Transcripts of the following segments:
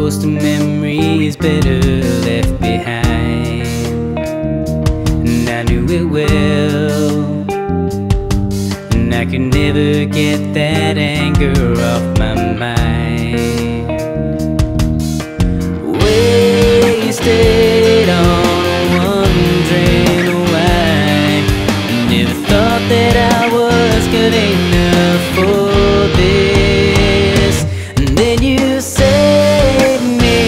ghost of memories better left behind. And I knew it well, and I could never get that anger off my mind. Wasted on wondering why I never thought that I was good enough for this. And then you saved me.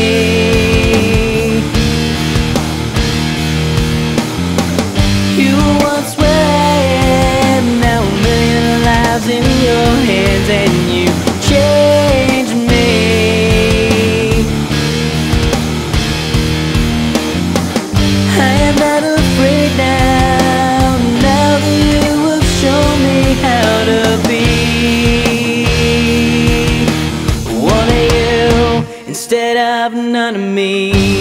You were once where I am, now a million lives in your hands, and you changed me. I am not afraid now, now that you have shown me how to be one of you instead of none of me.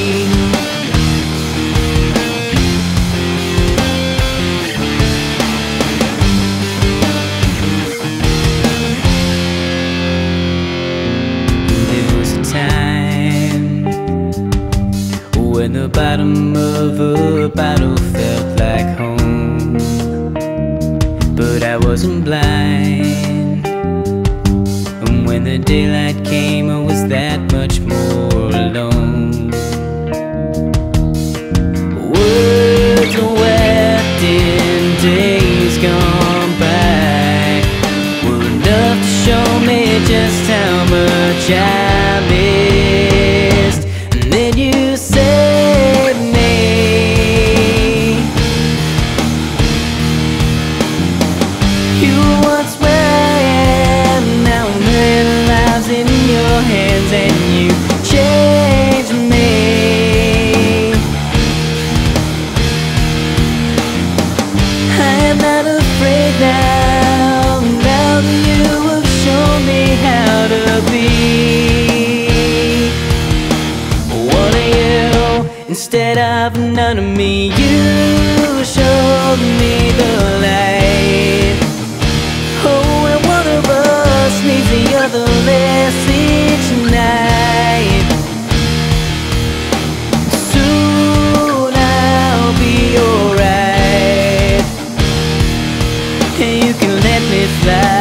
When the bottom of a bottle felt like home, but I wasn't blind. And when the daylight came, I was that much more alone. Words are wept in days gone by were enough to show me just how much I missed. And then you said you were once where I am, now a million lives in your hands, and you changed me. I am not afraid now, now that you have shown me how to be one of you instead of none of me. You showed me the light. Oh, and one of us needs the other less each night. Soon I'll be alright, and you can let me fly.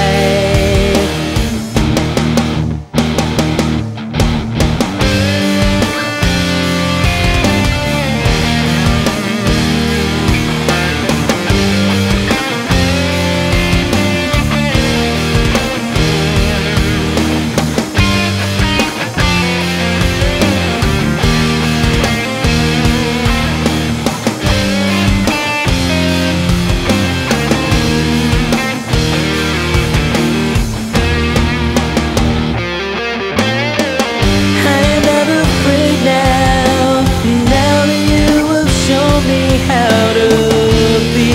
How to be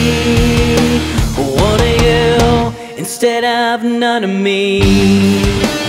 one of you instead of none of me.